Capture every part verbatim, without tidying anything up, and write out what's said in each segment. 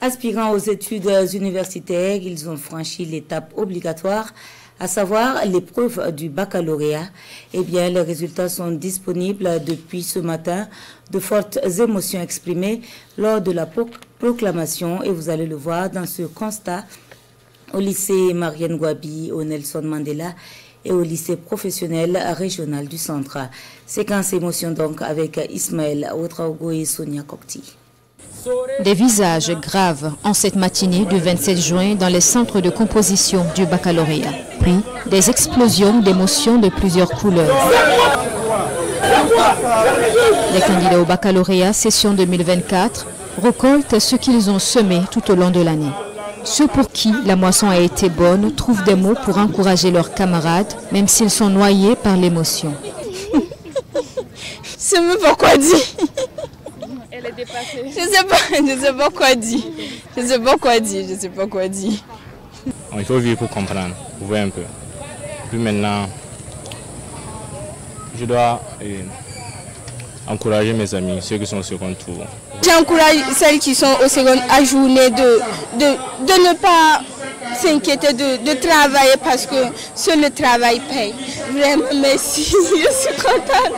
Aspirant aux études universitaires, ils ont franchi l'étape obligatoire, à savoir l'épreuve du baccalauréat. Eh bien, les résultats sont disponibles depuis ce matin. De fortes émotions exprimées lors de la proclamation, et vous allez le voir dans ce constat au lycée Marianne Gouabi, au Nelson Mandela et au lycée professionnel régional du centre. Séquence émotion donc avec Ismaël Ouedraogo et Sonia Kokti. Des visages graves en cette matinée du vingt-sept juin dans les centres de composition du baccalauréat. Puis des explosions d'émotions de plusieurs couleurs. Les candidats au baccalauréat session deux mille vingt-quatre récoltent ce qu'ils ont semé tout au long de l'année. Ceux pour qui la moisson a été bonne trouvent des mots pour encourager leurs camarades, même s'ils sont noyés par l'émotion. Je sais même pas quoi dire. Elle est dépassée. Je sais pas, je sais pas quoi dire. Je sais pas quoi dire, je sais pas quoi dire. Il faut vivre pour comprendre, vous voyez un peu. Puis maintenant, je dois euh, encourager mes amis, ceux qui sont au second tour. J'encourage celles qui sont au second ajourné de, de, de ne pas s'inquiéter de, de travailler parce que seul le travail paye. Vraiment, merci, je suis contente.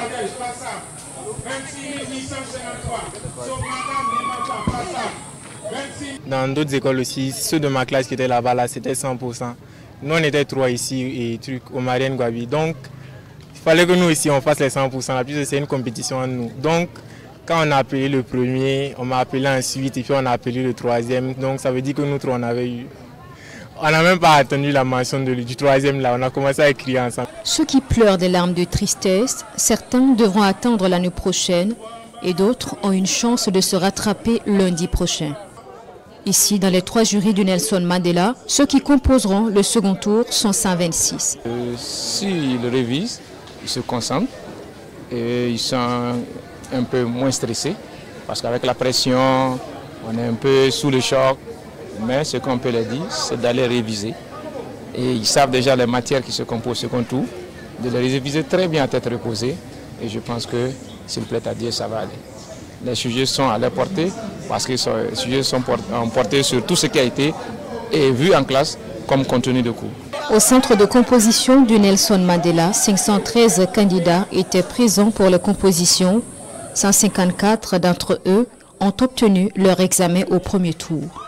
Dans d'autres écoles aussi, ceux de ma classe qui étaient là-bas, là, c'était cent pour cent. Nous, on était trois ici et truc au Marianne Gouabi. Donc, il fallait que nous aussi, on fasse les cent pour cent. La plus, c'est une compétition entre nous. Donc, quand on a appelé le premier, on m'a appelé ensuite et puis on a appelé le troisième. Donc, ça veut dire que nous trois, on avait eu... On n'a même pas attendu la mention de, du troisième là. On a commencé à écrire ensemble. Ceux qui pleurent des larmes de tristesse, certains devront attendre l'année prochaine et d'autres ont une chance de se rattraper lundi prochain. Ici, dans les trois jurys du Nelson Mandela, ceux qui composeront le second tour sont cent vingt-six. Euh, S'ils révisent, ils se concentrent et ils sont un peu moins stressés parce qu'avec la pression, on est un peu sous le choc. Mais ce qu'on peut leur dire, c'est d'aller réviser. Et ils savent déjà les matières qui se composent au second tour, de les réviser très bien à tête reposée. Et je pense que, s'il plaît à Dieu, ça va aller. Les sujets sont à leur portée parce que les sujets sont portés sur tout ce qui a été et vu en classe comme contenu de cours. Au centre de composition du Nelson Mandela, cinq cent treize candidats étaient présents pour la composition. cent cinquante-quatre d'entre eux ont obtenu leur examen au premier tour.